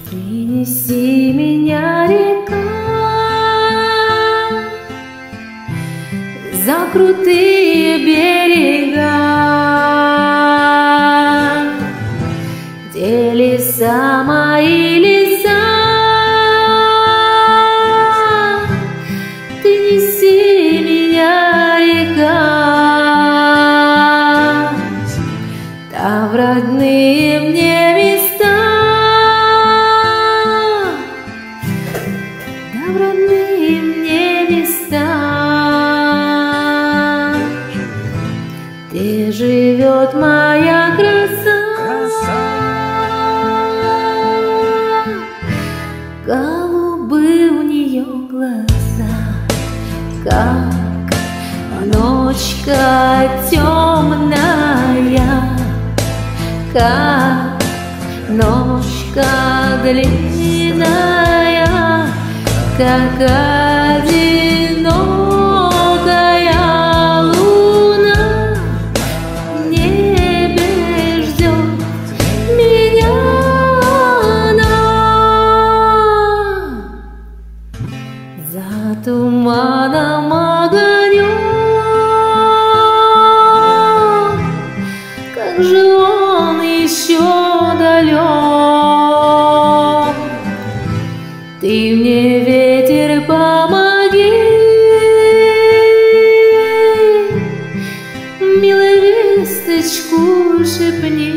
Принеси меня, река, за крутые берега, где леса мои леса. Ты неси меня, река, там в родные мне места, там в родные мне места, где живет моя краса. Голубые у нее глаза, как ночка темная, как ночка длинная, как одинокая луна в небе ждет меня она. За туманом огонек, как же он еще далек. Ты мне, ветер, помоги, милую весточку шепни.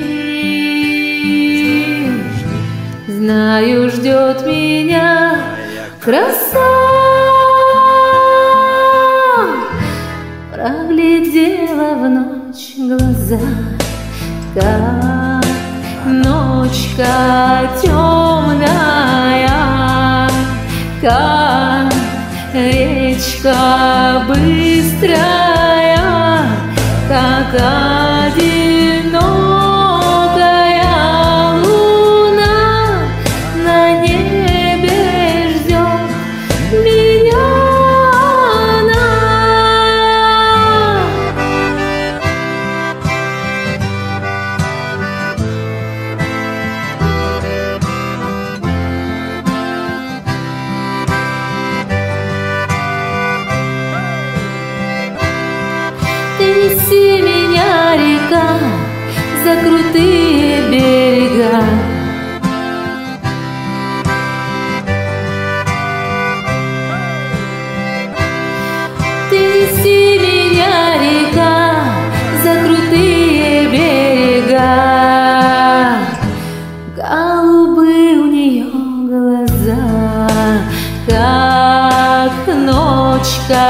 Знаю, ждет меня краса. Проглядела в ночь глаза, как ночка темная, как речка быстрая, как одинокая луна на небе ждет меня она. Неси меня, река, за крутые берега, ты неси меня, река, за крутые берега. Голубые у нее глаза, как ночка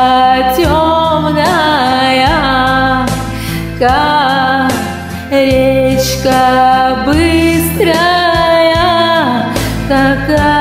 темная, как речка быстрая, как